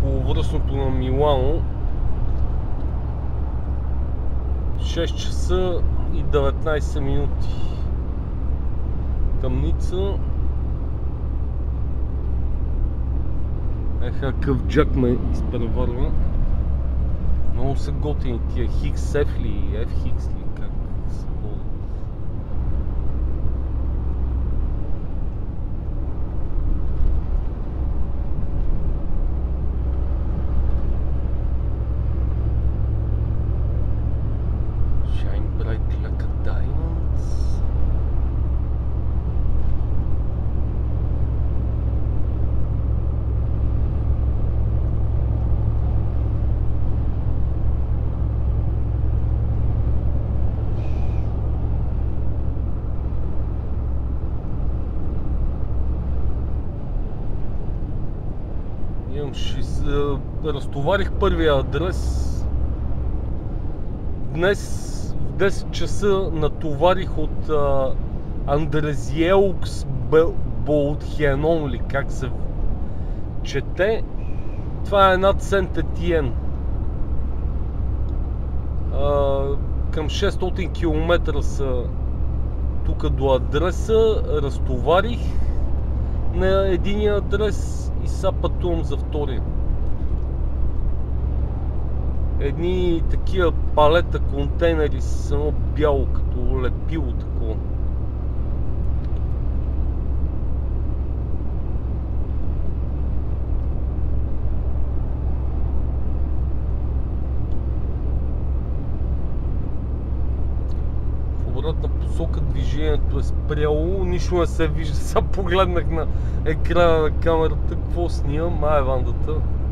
околовръстното на Милано. 6 часа и 19 минути. Тъмница. Еха, къв джак ме изпревърва. Много са готини тия XF ли, FX ли, как се водят. Shine bright like a diamond. Разтоварих първия адрес. Днес в 10 часа натоварих от Андрезиелкс Болтхенон ли, как се чете. Това е над Сент Етиен. Към 600 км са тук до адреса. Разтоварих на единия адрес и сега пътувам за втория. Едни такива палета, контейнери с едно бяло, като лепило такова. В обратна посока движението е спряло, нищо не се вижда. Сега погледнах на екрана на камерата, какво снимам, вандата.